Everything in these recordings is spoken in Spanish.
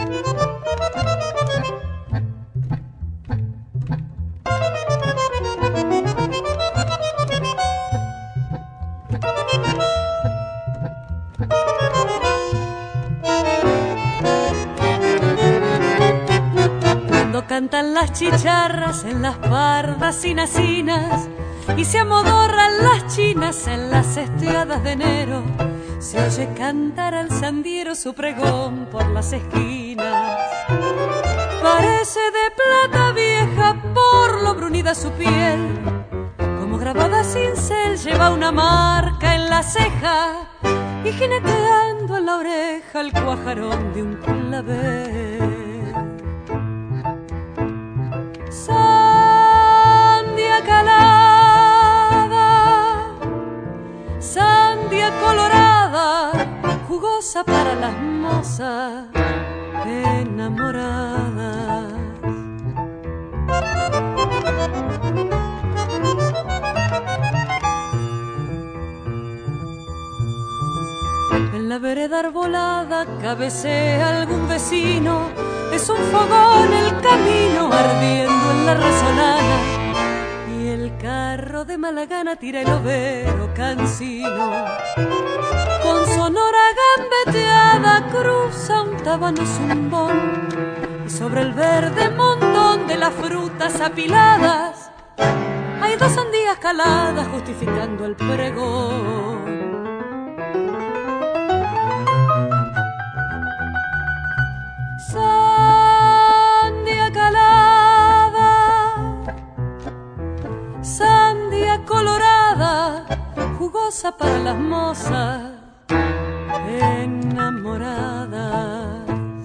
Cantan las chicharras en las pardas inacinas y se amodorran las chinas en las estiadas de enero. Se oye cantar al sandiero su pregón por las esquinas. Parece de plata vieja por lo brunida su piel, como grabada cincel lleva una marca en la ceja y jineteando en la oreja el cuajarón de un clavel. Sandia calada, sandia colorada, jugosa para las mozas enamoradas. En la vereda arbolada cabecea algún vecino, es un fogón el camino ardiendo en la resolana y el carro de mala gana tira el overo cansino. Con sonora gambeteada cruza un tábano zumbón y sobre el verde montón de las frutas apiladas hay dos sandías caladas justificando el pregón. Sandia calada, sandia colorada, jugosa para las mozas enamoradas.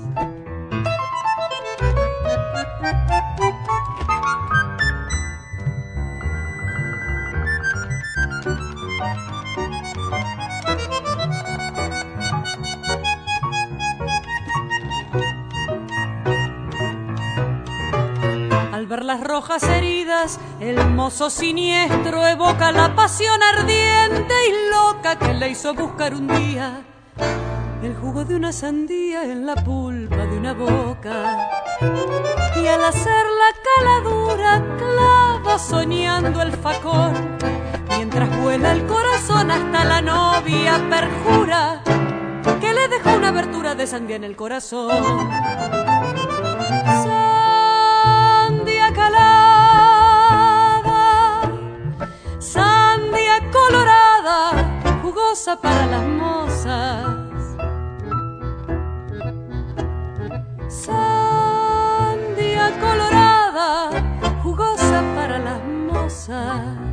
Al ver las rojas heridas, el mozo siniestro evoca la pasión ardiente y loca que le hizo buscar un día el jugo de una sandía en la pulpa de una boca. Y al hacer la caladura clava soñando el facón, mientras vuela el corazón hasta la novia perjura que le dejó una abertura de sandía en el corazón. Sandia calada, sandia colorada, jugosa para las mozas. Sandia colorada, jugosa para las mozas.